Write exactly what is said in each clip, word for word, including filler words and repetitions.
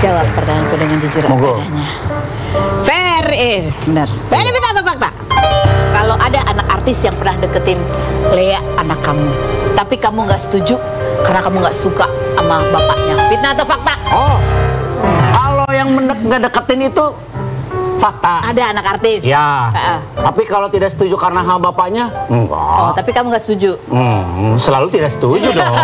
Jawab pertanyaanku dengan jujur adanya. Fair, eh benar. Fair fitnah atau fakta? Kalau ada anak artis yang pernah deketin Lea anak kamu, tapi kamu nggak setuju karena kamu nggak suka sama bapaknya, fitnah atau fakta? Oh, kalau yang nggak deketin itu fakta. Ada anak artis. Ya. Uh. Tapi kalau tidak setuju karena sama bapaknya, enggak. Oh, tapi kamu nggak setuju? Hmm, selalu tidak setuju dong.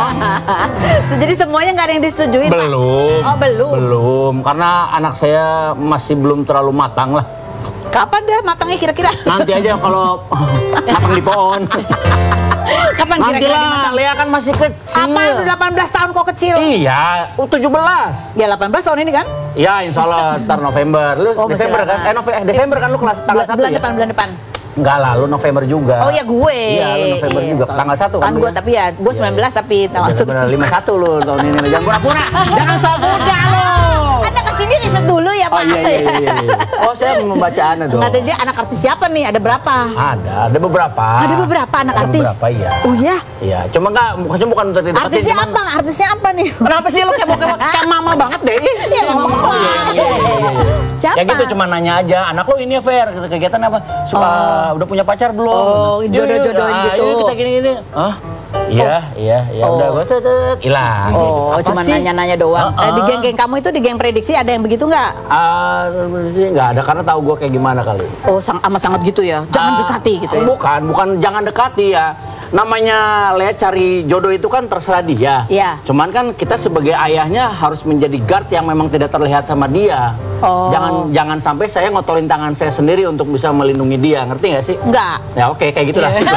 Jadi semuanya nggak ada yang disetujui, belum. Pak? Oh, belum. Belum, karena anak saya masih belum terlalu matang lah. Kapan dah matangnya kira-kira? Nanti aja kalau matang di pohon. Kapan kira-kira matang? Lea kan masih kecil. Apa? Udah delapan belas tahun kok kecil? Iya, tujuh belas. Ya delapan belas tahun ini kan? Iya, insya Allah ntar November. Lu Oh, Desember kan? Eh, Nove eh, Desember kan lu kelas tanggal satu bulan ya? depan, bulan depan. Enggak lah, lu November juga. Oh ya gue. Iya, lu November iya. juga. Tanggal satu kan? kan? Gue tapi ya, gue sembilan belas tapi tanggal satu. Bener, lima satu lu tahun ini. Jangan pura-pura. Jangan sok muda lu. Anda kesini riset dulu ya, Pak. Oh iya, iya, iya, iya. Oh, saya membaca anda dong. Nggak, dia anak artis siapa nih? Ada berapa? Ada, ada beberapa. Ada beberapa anak ada artis? beberapa, iya. Oh iya? Iya, cuma nggak, bukan bukan untuk deketin. Artisnya apa? Artisnya apa nih? Kenapa sih lu kayak kayak kayak mama banget deh? Iya, mama. Oh, iya, iya, iya, iya. Siapa? Ya gitu, cuma nanya aja, anak lo ini Fair, kegiatan apa? Suka Oh. udah punya pacar belum? Oh, jodoh-jodohin Iya, gitu. Ayo kita gini-gini. Hah? Iya, iya, iya, Oh. udah gue tetet hilang. Oh, Apa cuma sih? nanya-nanya doang. Uh-uh. Eh, di geng-geng kamu itu, di geng prediksi ada yang begitu nggak? Ah, nggak ada, karena tahu gue kayak gimana kali. Oh, sang, amat sangat gitu ya? Jangan Ah, dekati gitu ya? Bukan, bukan jangan dekati ya. Namanya Lea cari jodoh itu kan terserah dia. Iya. Cuman kan kita sebagai ayahnya harus menjadi guard yang memang tidak terlihat sama dia. Oh. Jangan jangan sampai saya ngotorin tangan saya sendiri untuk bisa melindungi dia. Ngerti nggak sih? Enggak. Ya oke, kayak gitulah. Iya.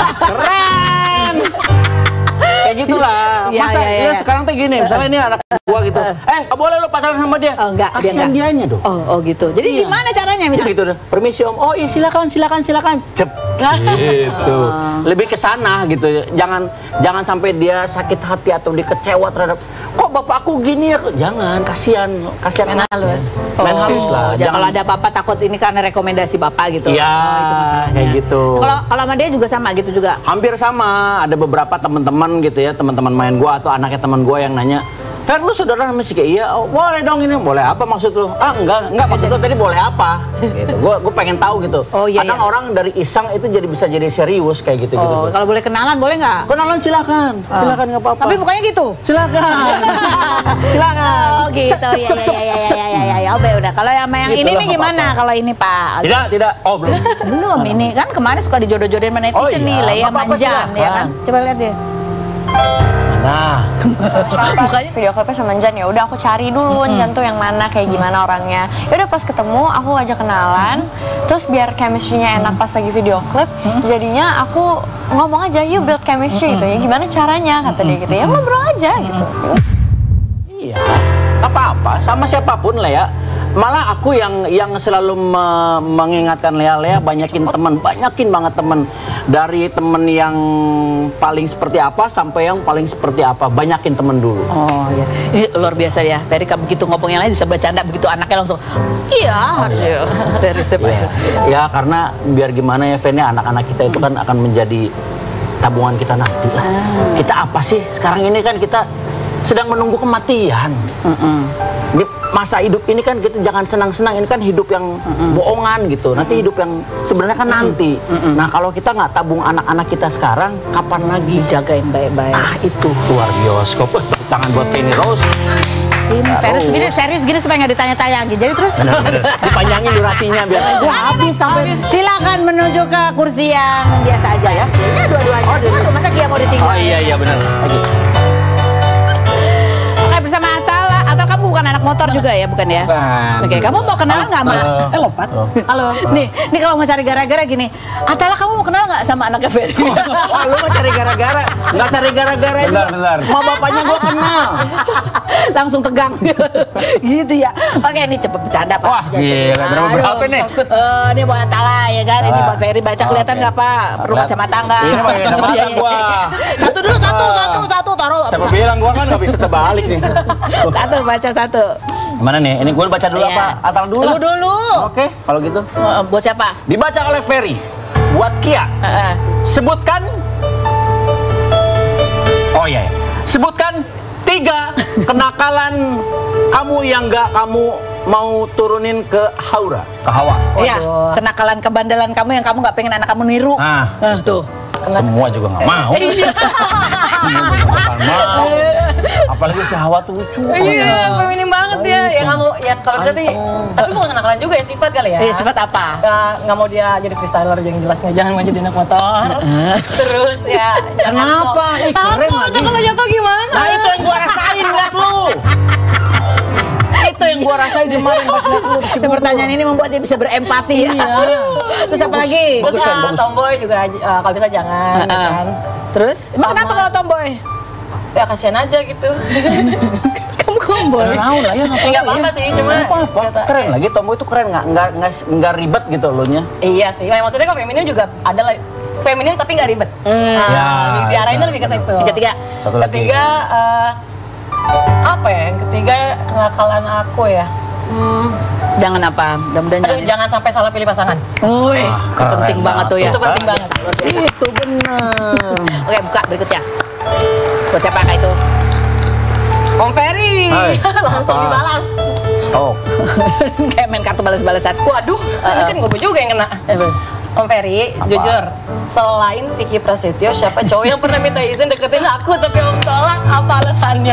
Keren. Kayak gitulah. Iya, Masa iya, iya. ya sekarang tuh gini, misalnya ini anak gua gitu. Eh, nggak boleh lu pacaran sama dia. Oh, enggak, dia Kasihan enggak. dianya dong. Oh, oh gitu. Jadi Iya. gimana caranya Jadi misalnya? gitu deh. Permisi Om. Oh iya silakan silakan silakan. Cep. Gitu. Lebih ke sana gitu. Jangan jangan sampai dia sakit hati atau dia kecewa terhadap kok bapakku gini ya. Jangan, kasihan. Kasihan Main anaknya. halus. Main halus lah. Ya, kalau ada apa-apa takut ini karena rekomendasi bapak gitu. Iya, Oh, itu masalahnya. kayak gitu. Kalau kalau sama dia juga sama gitu juga. Hampir sama. Ada beberapa teman-teman gitu ya, teman-teman main gua atau anaknya teman gua yang nanya, Fer, lu saudara sama si Kei? Iya, oh, boleh dong ini. Boleh apa maksud lu? Ah, enggak, enggak maksud lu tadi boleh apa? Gitu. Gua gua pengen tahu gitu. Oh, iya, Kadang iya. orang dari iseng itu jadi bisa jadi serius kayak gitu gitu. Oh, kalau boleh kenalan boleh nggak? Kenalan silakan. Oh. Silakan nggak apa-apa. Tapi bukannya gitu. Silakan. Silakan. Oh gitu. Cep, Ya cep, ya cep, ya ya cep. ya ya ya. ya. Oh, be, udah. Kalau sama yang Gitu ini lah, nih nggak gimana? apa-apa. Kalau ini Pak? Tidak, tidak. Oh, belum. Belum ini kan kemarin suka dijodoh-jodohin sama netizen Oh, iya. nih, Lea Nggak apa-apa, Manjan ya silakan. kan? Coba lihat deh. Nah, Siapa video klipnya sama Jan, ya udah aku cari dulu Jan tuh yang mana, kayak gimana orangnya. Ya udah pas ketemu aku ajak kenalan, terus biar chemistry-nya enak pas lagi video klip, jadinya aku ngomong aja yuk build chemistry gitu ya. Gimana caranya kata dia gitu ya, ngobrol aja gitu. iya. Apa-apa sama siapapun lah ya. Malah aku yang yang selalu me- mengingatkan Lea, Lea banyakin teman, banyakin banget teman. Dari temen yang paling seperti apa sampai yang paling seperti apa, banyakin temen dulu. Oh ya, ini luar biasa ya. Ferika begitu ngomong yang lain bisa bercanda, begitu anaknya langsung iya. iya. Serius ya Pak. Ya, ya karena biar gimana ya Fen, ya, anak-anak kita itu kan akan menjadi tabungan kita nanti lah. Kita apa sih sekarang ini kan kita sedang menunggu kematian. Mm-mm. Di masa hidup ini kan kita jangan senang-senang, ini kan hidup yang bohongan gitu. Nanti hidup yang sebenarnya kan nanti. Nah kalau kita nggak tabung anak-anak kita sekarang, kapan lagi? Jagain baik-baik. Ah itu keluar bioskop. Tepuk tangan buat Kenny Rose. Sini serius Tahu. gini, serius gini supaya nggak ditanya-tanya. Jadi terus Bener-bener. Dipanjangin durasinya biar Wah, habis sampai. silakan menuju ke kursi yang biasa aja ya. Ya dua-duanya. Oh, dua masa dia mau ditinggal? Oh iya iya benar. Lagi. Oke, bersama Atala. Atala kamu bukan anak motor juga ya, bukan ya? Bukan. Oke, kamu mau kenalan nggak sama? Halo. Eh lompat. Halo. Nih, nih kalau mau cari gara-gara gini, Atala kamu mau kenal nggak sama anaknya Ferry? Wah lu mah cari gara-gara. Nggak cari gara-gara itu. Benar, benar. Sama bapaknya gua kenal. Langsung tegang. Gitu ya. Oke, ini cepet bercanda Pak. Wah, Jangan gila. sedih. Berapa- berapa Aduh. nih? Eh, ini buat Atala ya kan, ini Ah. buat Ferry. Baca kelihatan Oke. nggak Pak? Perlu Lihat. kacamata nggak? Ini pakai kacamata Iya, iya. gua. Satu dulu, satu, Ah. satu, satu, taruh. Siapa bilang gua kan nggak bisa terbalik nih. Satu, baca satu. Mana nih? Ini gua baca dulu Iya. apa? Atal dulu. Dulu lah. dulu. Oke, kalau gitu. Eh, Buat siapa? Dibaca oleh Ferry. Buat Kia. Eh, eh. Sebutkan. Oh iya. iya. Sebutkan tiga kenakalan kamu yang nggak kamu mau turunin ke Haura, ke Hawa. Iya, kenakalan kebandalan kamu yang kamu nggak pengen anak kamu niru. Nah, nah tuh. Semua juga nggak mau. Semua juga nggak mau. Apalagi si Hawa tuh lucu. Iya, feminim banget dia. Ya nggak mau, ya kalau bisa sih. Tapi bukan kenakalan juga ya, sifat kali ya. Iya, sifat apa? Nggak nggak mau dia jadi freestyler yang jelasnya, jangan mau jadi anak motor. Terus ya. Kenapa? Ih, keren lagi. Takut kalau jatuh gimana? Nah itu yang gua rasain liat lu. Itu yang gua rasain kemarin pas liat lu. Itu pertanyaan ini membuat dia bisa berempati ya. Terus apa lagi? Terus Bagus kan, ah, bagus. tomboy juga uh, kalau bisa jangan, Uh-uh. kan. Terus? Emang Sama- kenapa kalau tomboy? Ya kasihan aja gitu. Kamu tomboy. Tahu lah ya nggak Enggak apa-apa sih, cuma Nggak apa-apa. kata- Keren lagi tomboy itu keren nggak nggak nggak nggak ribet gitu lo nya. Iya sih, ya, maksudnya kalau feminim juga ada lah. Feminim tapi nggak ribet. Nah, Ya, diarahinnya itu. lebih ke situ. Yang ketiga. Satu lagi. Ketiga, eh, apa ya? Yang ketiga kenakalan aku ya. Hmm, Jangan apa? Mudah-mudahan aduh, jangan. jangan sampai salah pilih pasangan. Wih, keren penting banget tuh ya. Itu penting banget. Itu benar. Oke, buka berikutnya. Buat siapa kak itu? Om Ferry, Hai. langsung Apa? dibalas. Oh, Kayak main kartu balas-balasan. Waduh, ini kan gue juga yang kena. Eh, bener. Om Ferry, Apa? jujur, selain Vicky Prasetyo, siapa cowok yang pernah minta izin deketin aku tapi Om tolak? Apa alasannya?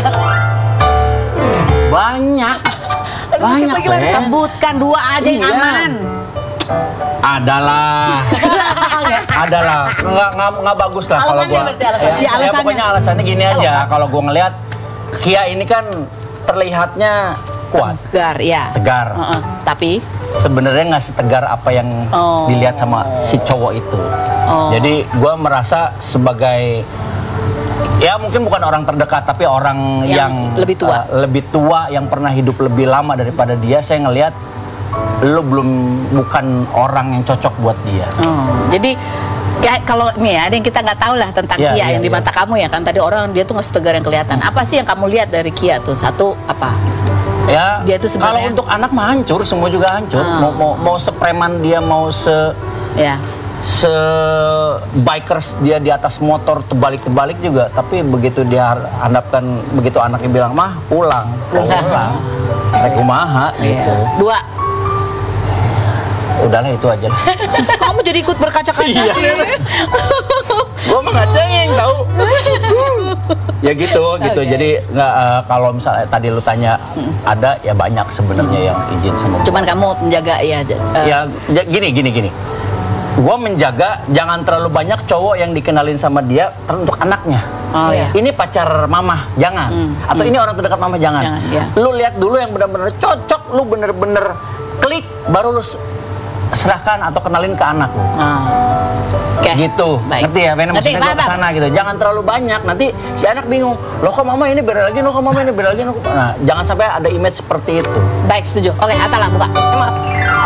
banyak. Aduh, Banyak, sakit lagi, Fer. Sebutkan dua aja yang Iya. aman. Adalah, adalah nggak nggak nggak bagus lah kalau Alasannya gua. berarti alasannya. Ya, Ya, ya, alasannya. pokoknya alasannya gini aja. Kalau gua ngelihat Kia ini kan terlihatnya kuat, Tegar, ya. tegar. Heeh. Tapi Sebenarnya nggak setegar apa yang Oh. dilihat sama si cowok itu. Oh. Jadi gua merasa sebagai ya mungkin bukan orang terdekat tapi orang Yang yang, lebih tua. uh, lebih tua yang pernah hidup lebih lama daripada dia. Saya ngelihat lu belum bukan orang yang cocok buat dia. oh, jadi kayak kalau nih ya, ada yang kita nggak tahu lah tentang Iya, Kia iya, yang di iya. mata kamu ya kan tadi orang dia tuh nggak setegar yang kelihatan. Apa sih yang kamu lihat dari Kia tuh? Satu apa? Ya, Dia tuh kalau sebenarnya- untuk anak mah hancur, semua juga hancur. Ah. Mau, mau mau sepreman dia, mau se Ya. se bikers dia di atas motor terbalik-terbalik juga. Tapi begitu dia hadapkan, begitu anaknya bilang mah pulang, Pulang. pulang, kayak kumaha gitu. Iya. Dua. Udahlah itu aja lah. Kamu jadi ikut berkaca-kaca Iya. sih. Gua mah nggak cengeng tahu. Ya gitu, gitu. Oke. Jadi nggak eh, kalau misalnya tadi lu tanya ada ya banyak sebenarnya yang izin sama gua. Cuman kamu menjaga ya. j- eh, Ya, ya gini gini gini. Gua menjaga jangan terlalu banyak cowok yang dikenalin sama dia ter- untuk anaknya. Oh ya. Ini pacar mama, jangan. Hmm, Atau ini orang terdekat mama, jangan. Jangan, ya. Lu lihat dulu yang benar-benar cocok, lu bener-bener klik, baru lu s- serahkan atau kenalin ke anak lu. Ah. Oke. Gitu, Baik. ngerti ya? Bener Ngerti, maksudnya gua paham, paham. kesana gitu. Jangan terlalu banyak, nanti si anak bingung. Loh kok mama ini beda lagi, loh kok mama ini beda lagi. Loh, kok-" Nah, jangan sampai ada image seperti itu. Baik, setuju. Oke, Atta lah buka. Eh, maaf.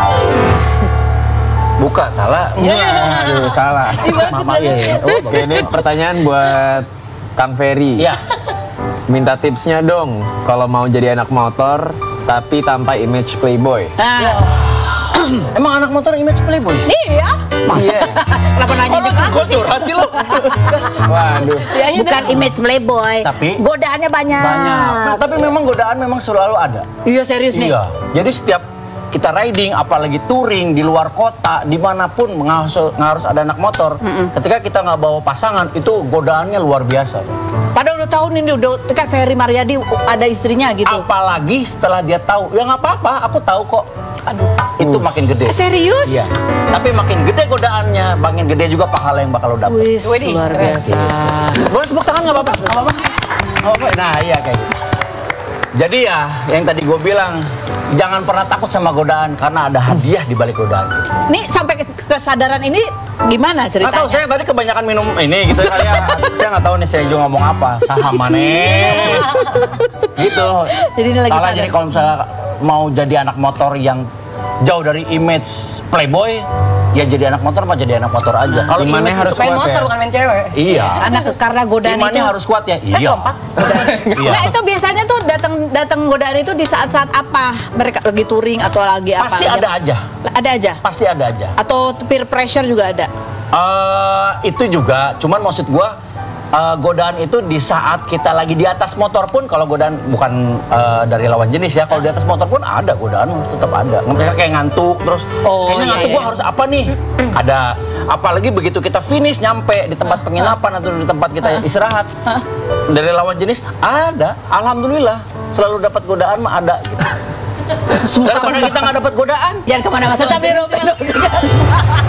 Buka, salah. Aduh, salah. Mama, iya, iya. Oh, Oke, ini pertanyaan buat Kang Ferry. Iya. Minta tipsnya dong kalau mau jadi anak motor tapi tanpa image playboy. Nah, Emang anak motor image playboy? iya. Masa? Kenapa nanya ke aku Kok sih? curhat sih lo? Waduh. Ya, ini Bukan dah. image playboy. Tapi- godaannya banyak. Banyak. Nah, tapi memang godaan memang selalu ada. Iya, serius nih. Iya. Jadi setiap kita riding, apalagi touring di luar kota, dimanapun harus, harus ada anak motor. Ketika kita nggak bawa pasangan, itu godaannya luar biasa. Padahal udah tahun ini udah kan Ferry Mariadi ada istrinya gitu. Apalagi setelah dia tahu, ya nggak apa-apa, aku tahu kok. Aduh. Itu makin gede. Eh, serius? Iya. Tapi makin gede godaannya, makin gede juga pahala yang bakal lo dapet. Wis, Widih, luar keren. biasa. Boleh tepuk tangan nggak apa-apa? Nggak apa-apa? Nggak apa-apa? Nah iya kayak gitu. Jadi ya, yang tadi gue bilang, jangan pernah takut sama godaan karena ada hadiah di balik godaan. Nih sampai ke kesadaran ini gimana Nggak tahu, ceritanya? saya tadi kebanyakan minum ini gitu kali ya. Saya nggak tahu nih saya juga ngomong apa. Saham maneh. Gitu. Jadi ini lagi Salah, sadar. jadi kalau misalnya mau jadi anak motor yang jauh dari image playboy, ya jadi anak motor apa jadi anak motor aja. Kalau Imannya image harus itu- Main kuat motor ya? bukan main cewek. Iya. Anak ke- karena godaan Imannya itu. harus kuat ya. Iya. lompat. Iya. Nah itu biasanya tuh datang datang godaan itu di saat-saat apa? Mereka lagi touring atau lagi apa? Pasti ada aja. Ada aja. Pasti ada aja. Atau peer pressure juga ada. Eh itu juga, cuman maksud gua uh, godaan itu di saat kita lagi di atas motor pun, kalau godaan bukan uh, dari lawan jenis ya, kalau di atas motor pun ada godaan, tetap ada. Mereka kayak ngantuk terus, Oh, kayaknya iya, ngantuk iya. gua harus apa nih? Ada. Apalagi begitu kita finish nyampe di tempat penginapan atau di tempat kita istirahat, dari lawan jenis ada. Alhamdulillah selalu dapat godaan mah ada. Gitu. Daripada kita nggak dapat godaan, Jangan kemana-mana, tetap di Rupiah.